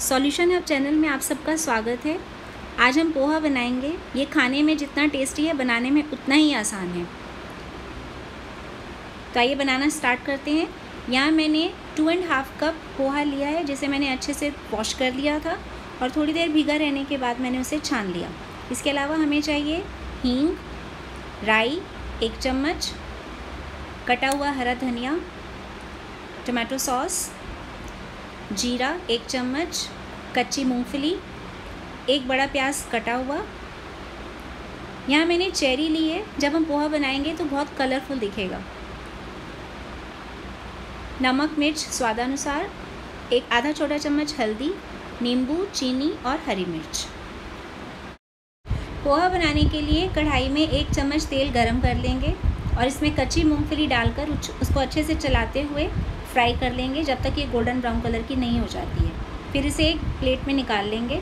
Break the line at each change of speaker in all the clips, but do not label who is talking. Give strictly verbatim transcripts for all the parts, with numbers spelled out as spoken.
Solution hub channel में आप सबका स्वागत है। आज हम पोहा बनाएंगे। ये खाने में जितना टेस्टी है, बनाने में उतना ही आसान है। तो आइए बनाना स्टार्ट करते हैं। यहाँ मैंने two and half cup poha लिया है, जिसे मैंने अच्छे से वॉश कर लिया था और थोड़ी देर भीगा रहने के बाद मैंने उसे छान लिया। इसके अलावा हमें चाहिए हींग, राई एक चम्मच, कटा हुआ हरा धनिया, टमाटो सॉस, जीरा एक चम्मच, कच्ची मूंगफली, एक बड़ा प्याज कटा हुआ। यहाँ मैंने चेरी ली है, जब हम पोहा बनाएंगे तो बहुत कलरफुल दिखेगा। नमक मिर्च स्वादानुसार, एक आधा छोटा चम्मच हल्दी, नींबू, चीनी और हरी मिर्च। पोहा बनाने के लिए कढ़ाई में एक चम्मच तेल गरम कर लेंगे और इसमें कच्ची मूंगफली डालकर उसको अच्छे से चलाते हुए फ्राई कर लेंगे जब तक ये गोल्डन ब्राउन कलर की नहीं हो जाती है। फिर इसे एक प्लेट में निकाल लेंगे।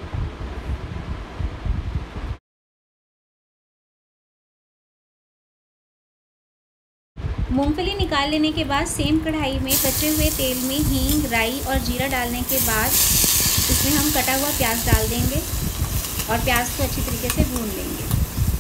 मूंगफली निकाल लेने के बाद सेम कढ़ाई में बचे हुए तेल में हींग, राई और जीरा डालने के बाद इसमें हम कटा हुआ प्याज डाल देंगे और प्याज को अच्छी तरीके से भून लेंगे।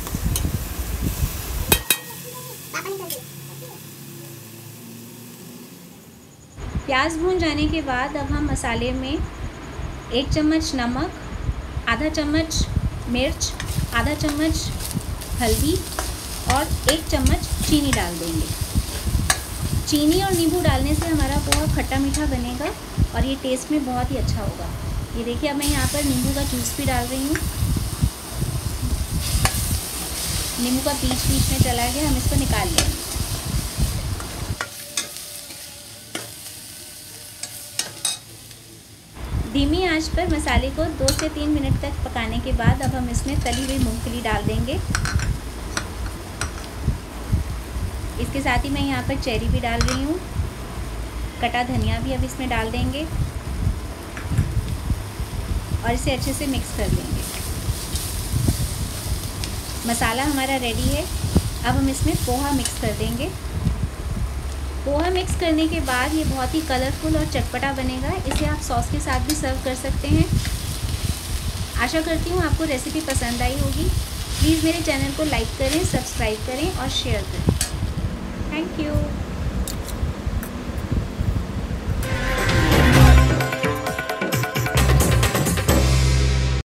प्याज भून जाने के बाद अब हम मसाले में एक चम्मच नमक, आधा चम्मच मिर्च, आधा चम्मच हल्दी और एक चम्मच चीनी डाल देंगे। चीनी और नींबू डालने से हमारा पोहा खट्टा मीठा बनेगा और ये टेस्ट में बहुत ही अच्छा होगा। ये देखिए, अब मैं यहाँ पर नींबू का जूस भी डाल रही हूँ। नींबू का बीच बीच में चला गया, हम इसको निकाल लेंगे। धीमी आंच पर मसाले को दो से तीन मिनट तक पकाने के बाद अब हम इसमें तली हुई मूंगफली डाल देंगे। इसके साथ ही मैं यहाँ पर चेरी भी डाल रही हूँ। कटा धनिया भी अब इसमें डाल देंगे और इसे अच्छे से मिक्स कर लेंगे। मसाला हमारा रेडी है। अब हम इसमें पोहा मिक्स कर देंगे। पोहा मिक्स करने के बाद ये बहुत ही कलरफुल और चटपटा बनेगा। इसे आप सॉस के साथ भी सर्व कर सकते हैं। आशा करती हूँ आपको रेसिपी पसंद आई होगी। प्लीज़ मेरे चैनल को लाइक करें, सब्सक्राइब करें और शेयर करें। Thank you.